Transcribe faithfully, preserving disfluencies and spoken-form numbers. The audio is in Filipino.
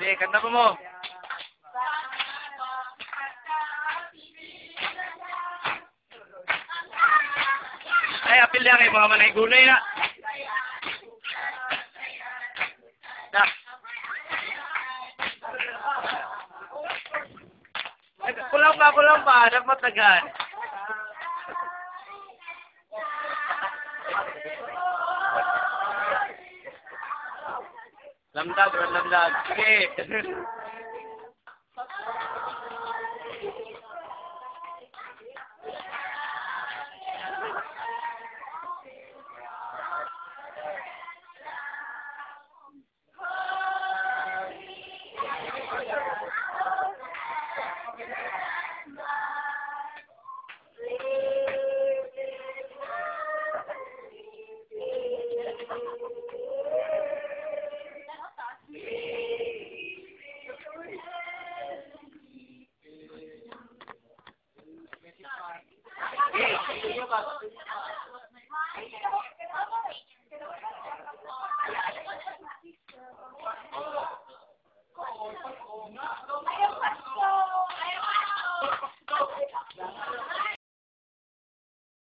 Sige, kanta mo mo. Ay, apil lang eh, mga manay gulay na. Na. Kulang pa, kulang pa. Nagmatagan. Lamdag, lamdag. Sige.